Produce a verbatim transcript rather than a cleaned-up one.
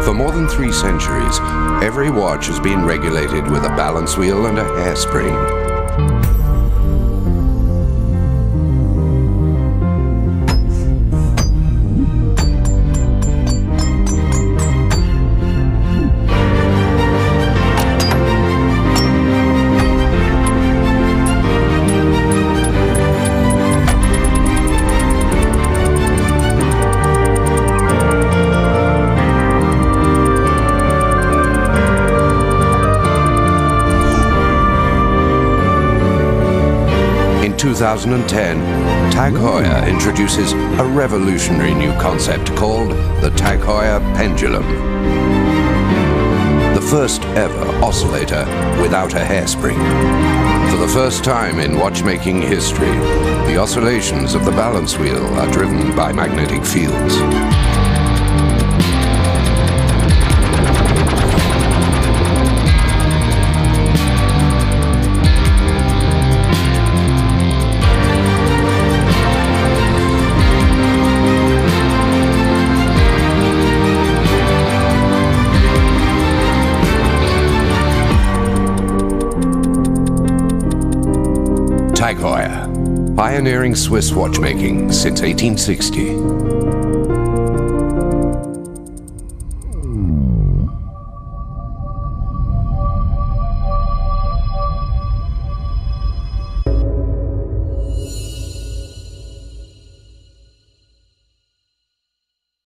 For more than three centuries, every watch has been regulated with a balance wheel and a hairspring. In two thousand ten, Tag Heuer introduces a revolutionary new concept called the Tag Heuer pendulum. The first ever oscillator without a hairspring. For the first time in watchmaking history, the oscillations of the balance wheel are driven by magnetic fields. Tag Heuer, pioneering Swiss watchmaking since eighteen sixty.